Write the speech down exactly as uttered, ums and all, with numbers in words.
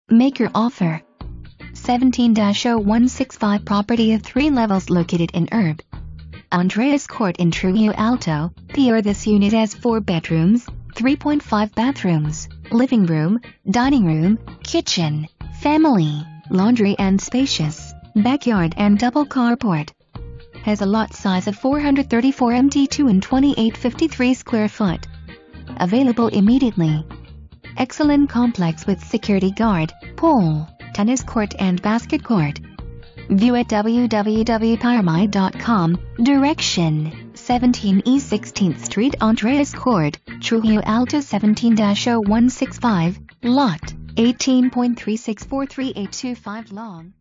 Make your offer. seventeen dash oh one six five property of three levels located in Urb Andreas Court in Trujillo Alto, P R. This unit has four bedrooms, three point five bathrooms, living room, dining room, kitchen, family, laundry and spacious backyard and double carport. Has a lot size of four hundred thirty-four meters two and twenty-eight fifty-three square foot. Available immediately. Excellent complex with security guard, pool, tennis court and basket court. View at w w w dot pyramide dot com. Direction: seventeen East sixteenth Street, Andreas Court, Trujillo Alto seventeen dash oh one six five, Lot eighteen point three six four three eight two five long.